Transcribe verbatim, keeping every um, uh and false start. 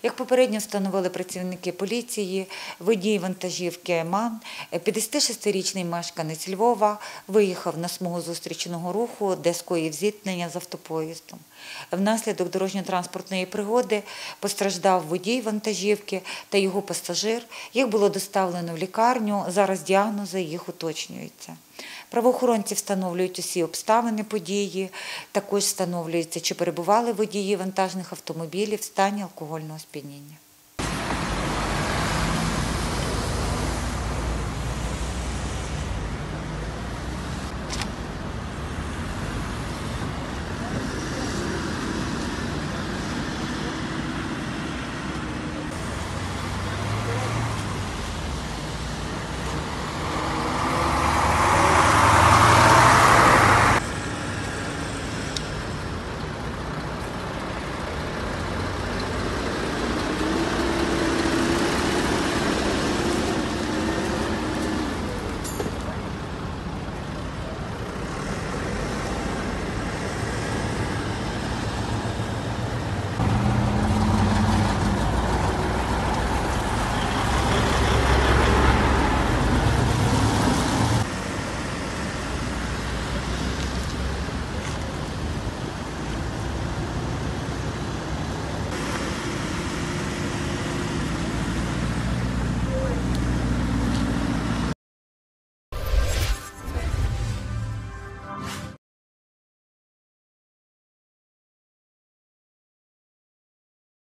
Як попередньо встановили працівники поліції, водій вантажівки МАН, п'ятдесятишестирічний мешканець Львова, виїхав на смугу зустрічного руху, де скоїв зіткнення з автопоїздом. Внаслідок дорожньо-транспортної пригоди постраждав водій вантажівки та його пасажир. Їх було доставлено в лікарню, зараз діагнози їх уточнюються. Правоохоронці встановлюють усі обставини події, також встановлюється, чи перебували водії вантажних автомобілів в стані алкогольного сп'яніння.